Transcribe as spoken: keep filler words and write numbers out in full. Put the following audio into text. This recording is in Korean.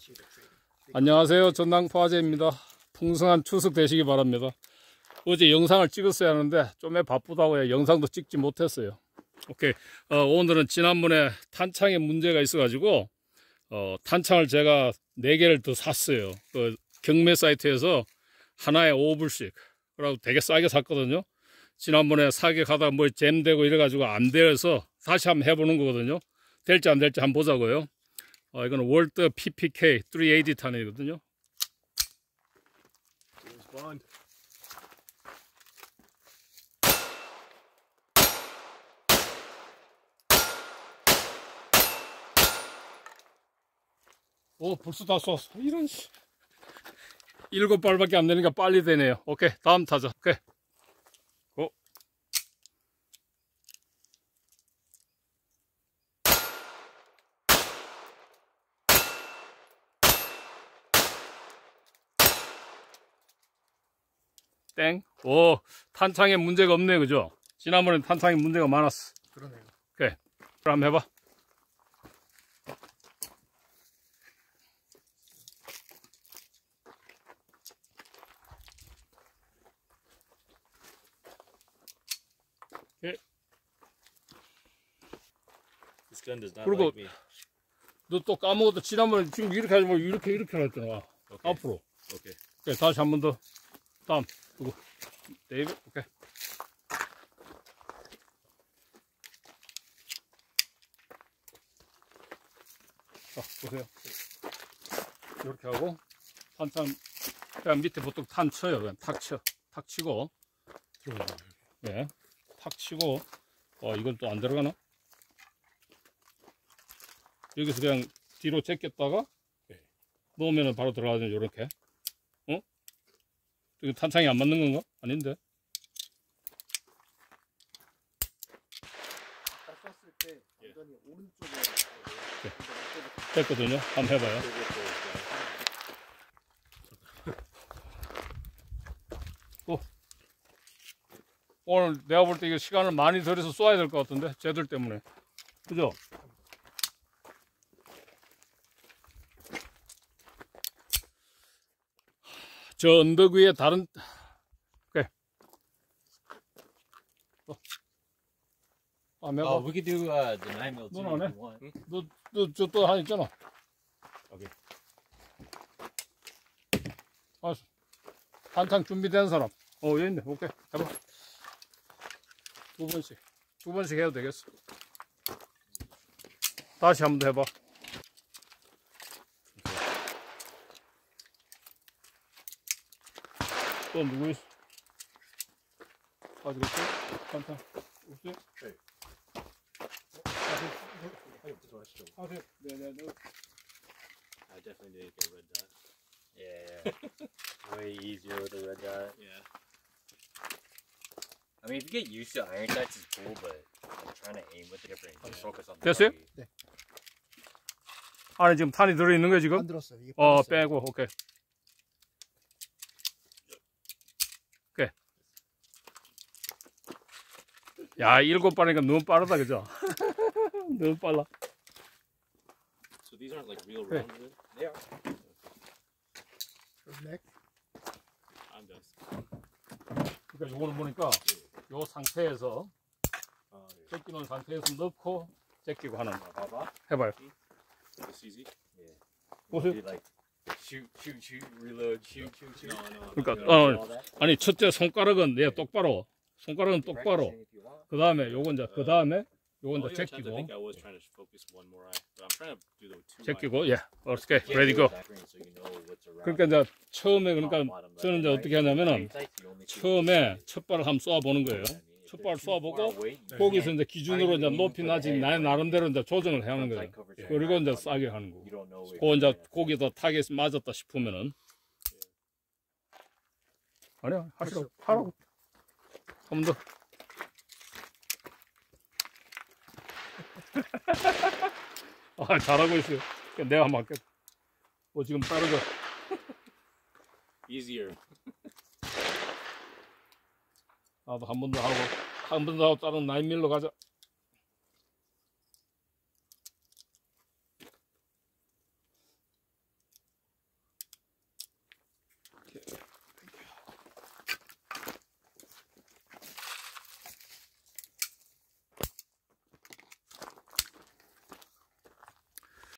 안녕하세요. 전당포화제입니다. 풍성한 추석 되시기 바랍니다. 어제 영상을 찍었어야 하는데 좀 바쁘다고 영상도 찍지 못했어요. 오케이. 어, 오늘은 지난번에 탄창에 문제가 있어가지고 어, 탄창을 제가 네 개를 더 샀어요. 그 경매 사이트에서 하나에 오 불씩. 그러고 되게 싸게 샀거든요. 지난번에 사게 가다가 뭐 잼되고 이래가지고 안 돼서 다시 한번 해보는 거거든요. 될지 안 될지 한번 보자고요. 어, 이거는 월드 피피케이 삼백팔십 탄이거든요. 오, 벌써 다 쏘았어. 이런 씨. 일곱 발밖에 안 되니까 빨리 되네요. 오케이, 다음 타자. 오케이. 고. 땡. 오, 탄창에 문제가 없네, 그죠? 지난번에 탄창에 문제가 많았어. 그러네요. 오케이. 그럼 해봐. 오케이. This gun does not 그리고 like me. 너 또 까먹어도 지난번에 지금 이렇게 하지 말고 이렇게 이렇게 했잖아. Okay. 앞으로. Okay. 오케이, 다시 한 번 더. 다음. 누구? 데이비. 오케이. 자, 보세요. 이렇게 하고 탄탄 그냥 밑에 보통 탄 쳐요. 그냥 탁 쳐. 탁 치고. 네. 탁 치고. 어, 이건 또 안 들어가나? 여기서 그냥 뒤로 제꼈다가 네. 놓으면 바로 들어가죠. 요렇게. 어? 이거 탄창이 안 맞는 건가? 아닌데. 딱 쐈을 때 완전히 오른쪽에 됐거든요. 한번 해봐요. 또 오늘 내가 볼 때 이거 시간을 많이 들여서 쏴야 될 것 같은데 쟤들 때문에. 그죠? 저 언덕 위에 다른 오케이. 어. 아, 내가 Oh, we could do uh, the nine mil too No, no, if no. you want. 너 너 저 또 하나 있잖아. 오케이. 아, 한창 준비된 사람. 어, 여기 있네. 오케이. 해봐. 두 번씩. 두 번씩 해도 되겠어. 다시 한 번 더 해봐. 또 누구 있어? 가지겠지? 한창. 없지? 네. 하세요. 네네네. I definitely did get a red dot. Yeah. Way easier with a red dot. Yeah. I mean, if you get used to iron sights, it's cool, but like, trying to aim with the different, just focus on the 됐어요? target. 안에 지금 탄이 들어있는 거야, 지금? 안 들었어요. 이게 어, 빠졌어요. 빼고, 오케이. 오케이. 야, 일곱 발이니까 너무 빠르다, 그죠? 너무 빨라. So these aren't like real Okay. rounds, then? They are. 넥. I'm done. 그러니까 요거는 보니까 요 상태에서 Oh, yeah. 제끼는 상태에서 넣고 제끼고 하는 거. 봐봐. 해봐요. This easy? Yeah. 보세요. You like shoot, shoot, shoot, reload, shoot, shoot, shoot. No, no. 그러니까 You know, all 어, that? 아니 첫째 손가락은 얘 똑바로, 손가락은 똑바로. Practicing if you want. 그 다음에 요건 이제 그 다음에 요건 Oh, 이제 yeah, chance, I 제끼고 think I was trying to focus one more eye, but I'm trying to do the two eye. 제끼고 예, 오케이, You can't ready do go. it that green, so you know what's around. 그러니까 이제 처음에 Top, 그러니까 bottom, left, 저는 이제 and 어떻게 right. 하냐면은 Iron sights, you only see 처음에 what 첫 발을 한번 쏘아 보는 거예요. you see. I mean, if 첫 they're 발 too 쏘아 far 보고 away, you 거기서 can't- 이제 기준으로 이제 높이나 지금 나 나름대로 이제 조정을 해야 하는 거예요. 그리고 이제 싸게 하는 거고. You don't know where 그 you're 이제 going. 거기다 타겟이 맞았다 싶으면은 아니야, 하시라고 하라고 한 번 더. 아, 잘하고 있어요. 내가 맞겠다. 뭐 지금 빠르죠? Easier. 나도 한 번 더 하고 한 번 더 하고 다른 나인 밀로 가자.